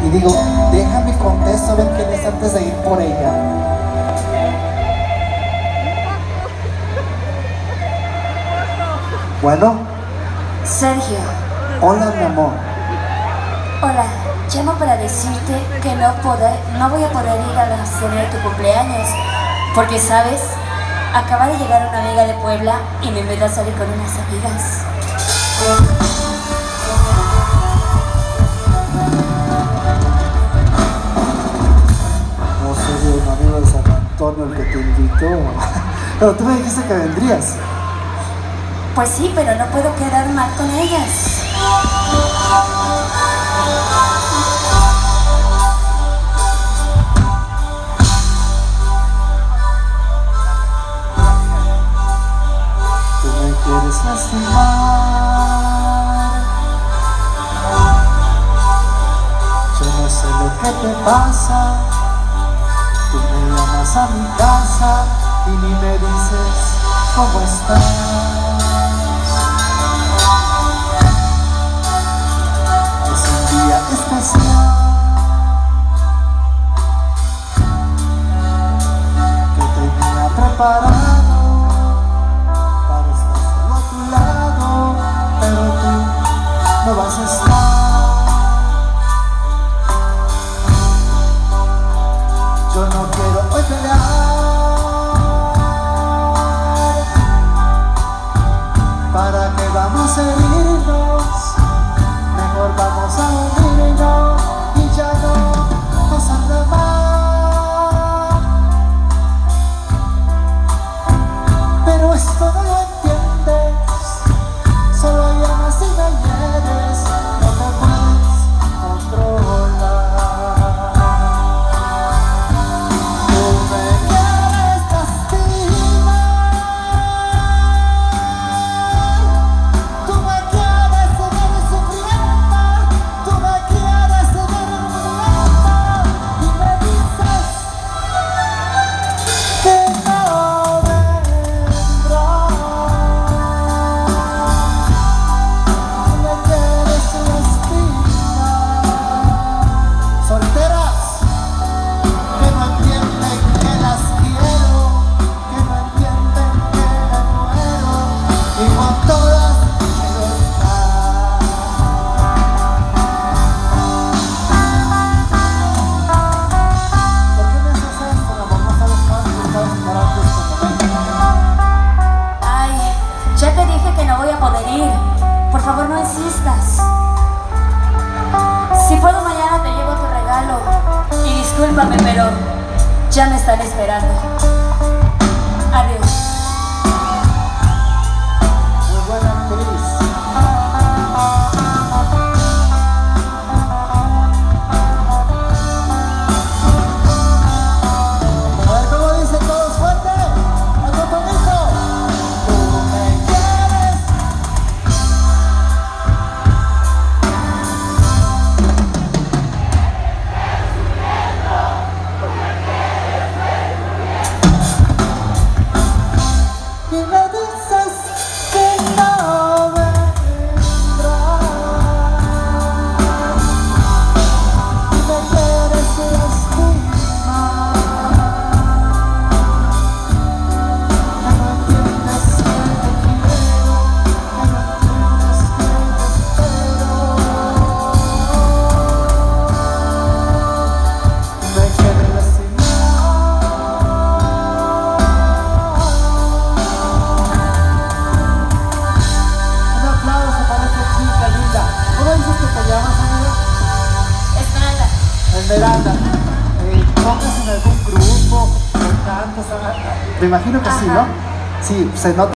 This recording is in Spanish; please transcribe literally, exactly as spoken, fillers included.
Y digo, déjame contesto a ver quién es antes de ir por ella. Bueno. Sergio. Hola, mi amor. Hola, llamo para decirte que no, poder, no voy a poder ir a la cena de tu cumpleaños. Porque, ¿sabes? Acaba de llegar una amiga de Puebla y me invita a salir con unas amigas. No soy un amigo de San Antonio el que te invitó. Pero tú me dijiste que vendrías. Pues sí, pero no puedo quedar mal con ellas. Tú me quieres lastimar. Yo no sé lo que te pasa. Tú me llamas a mi casa y ni me dices cómo estás. Es un día especial que tenía preparado para estar solo a tu lado, pero tú no vas a estar. Yo no quiero hoy pelear para que vamos a herirnos. Mejor vamos a unirnos y ya no pasará más. Pero esto no lo entiendes, solo llamas y me hieres, no te puedes controlar. Tú me quieres lastimar, tú me quieres tener sufriendo, tú me quieres tener muriendo y me dices que no vendrás. Tú me quieres lastimar. Solteras que no entienden que las quiero, que no entienden que me muero, y con todas quiero estar. ¿Por qué me haces esto, mi amor? No sabes cuánto estaba esperando este momento. Ay, ya te dije que no voy a poder ir. Por favor, no insistas. Si puedo, mañana te llevo tu regalo. Y discúlpame, pero ya me están esperando. Adiós. Muy buena actriz. A ver cómo dice todos fuerte. ¡Al compromiso! Tú me quieres. Y me dices que no vendrás. Y me quieres lastimar. Que no entiendes que te quiero, que no entiendes que te espero. Me quieres lastimar. Un aplauso para esta chica linda. ¿Cómo dices que te llamas, amiga? Esmeralda. Esmeralda. Eh, ¿Tocas en algún grupo? ¿O cantas? Me imagino que sí, ¿no? Sí, se nota.